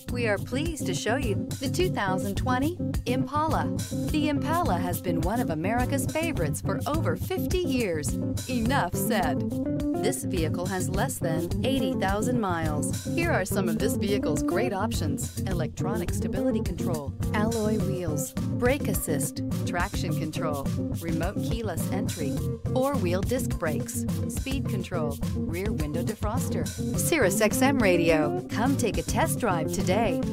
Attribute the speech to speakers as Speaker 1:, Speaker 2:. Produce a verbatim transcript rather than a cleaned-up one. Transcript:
Speaker 1: We are pleased to show you the two thousand twenty Impala. The Impala has been one of America's favorites for over fifty years. Enough said. This vehicle has less than eighty thousand miles. Here are some of this vehicle's great options: electronic stability control, alloy wheels, brake assist, traction control, remote keyless entry, four-wheel disc brakes, speed control, rear window defroster, Sirius X M radio. Come take a test drive today.